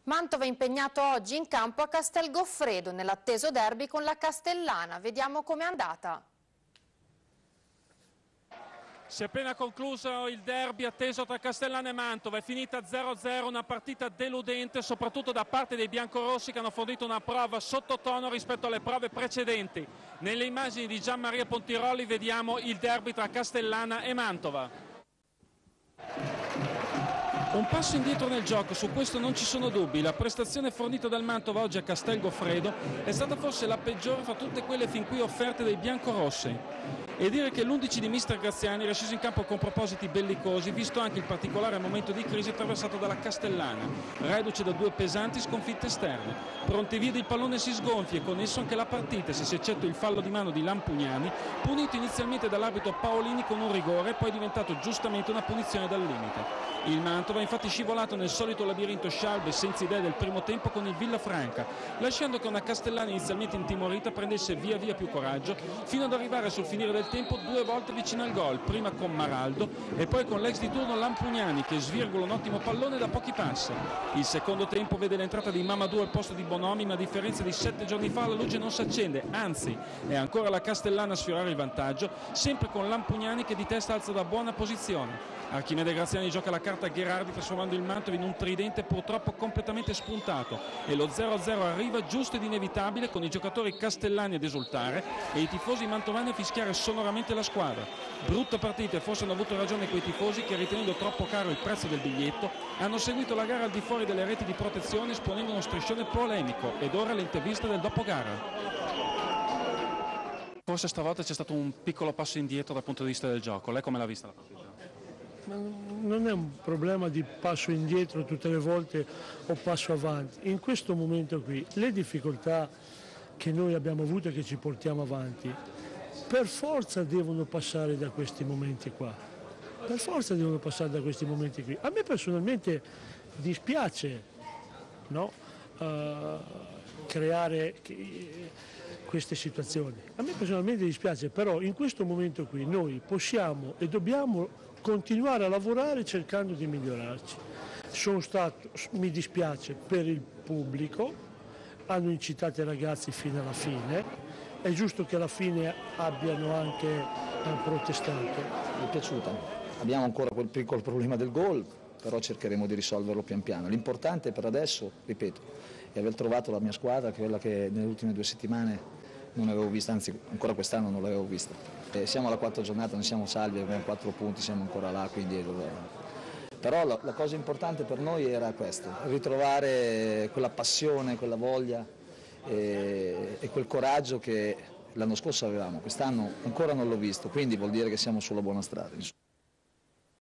Mantova è impegnato oggi in campo a Castel Goffredo nell'atteso derby con la Castellana. Vediamo com'è andata. Si è appena concluso il derby atteso tra Castellana e Mantova, è finita 0-0, una partita deludente soprattutto da parte dei biancorossi che hanno fornito una prova sottotono rispetto alle prove precedenti. Nelle immagini di Gianmaria Pontiroli vediamo il derby tra Castellana e Mantova. Un passo indietro nel gioco, su questo non ci sono dubbi. La prestazione fornita dal Mantova oggi a Castel Goffredo è stata forse la peggiore fra tutte quelle fin qui offerte dai biancorossi. E dire che l'11 di mister Graziani era sceso in campo con propositi bellicosi, visto anche il particolare momento di crisi attraversato dalla Castellana, reduce da due pesanti sconfitte esterne. Pronti il pallone si sgonfia e con esso anche la partita, se si eccetto il fallo di mano di Lampugnani, punito inizialmente dall'arbitro Paolini con un rigore, poi diventato giustamente una punizione dal limite. Il Mantova è infatti scivolato nel solito labirinto scialbo e senza idee del primo tempo con il Villafranca, lasciando che una Castellana inizialmente intimorita prendesse via via più coraggio, fino ad arrivare sul finire del tempo due volte vicino al gol, prima con Maraldo e poi con l'ex di turno Lampugnani che svirgola un ottimo pallone da pochi passi. Il secondo tempo vede l'entrata di Mamadou al posto di Bonomi, ma a differenza di 7 giorni fa la luce non si accende, anzi è ancora la Castellana a sfiorare il vantaggio, sempre con Lampugnani che di testa alza da buona posizione. Archimede Graziani gioca la carta a Gherardi trasformando il Mantova in un tridente purtroppo completamente spuntato e lo 0-0 arriva giusto ed inevitabile con i giocatori castellani ad esultare e i tifosi mantovani a fischiare sonoramente la squadra. Brutta partita e forse hanno avuto ragione quei tifosi che, ritenendo troppo caro il prezzo del biglietto, hanno seguito la gara al di fuori delle reti di protezione esponendo uno striscione polemico. Ed ora le interviste del dopogara. Forse stavolta c'è stato un piccolo passo indietro dal punto di vista del gioco. Lei come l'ha vista la partita? Ma non è un problema di passo indietro tutte le volte o passo avanti. In questo momento qui le difficoltà che noi abbiamo avuto e che ci portiamo avanti per forza devono passare da questi momenti qua. Per forza devono passare da questi momenti qui. A me personalmente dispiace, no? Creare queste situazioni. A me personalmente dispiace, però in questo momento qui noi possiamo e dobbiamo continuare a lavorare cercando di migliorarci. Mi dispiace per il pubblico, hanno incitato i ragazzi fino alla fine, è giusto che alla fine abbiano anche protestato. Mi è piaciuta, abbiamo ancora quel piccolo problema del gol, però cercheremo di risolverlo pian piano. L'importante per adesso, ripeto, è aver trovato la mia squadra, quella che nelle ultime 2 settimane non avevo vista, anzi ancora quest'anno non l'avevo vista. Siamo alla 4ª giornata, non siamo salvi, abbiamo 4 punti, siamo ancora là, quindi però la cosa importante per noi era questa, ritrovare quella passione, quella voglia e quel coraggio che l'anno scorso avevamo, quest'anno ancora non l'ho visto, quindi vuol dire che siamo sulla buona strada.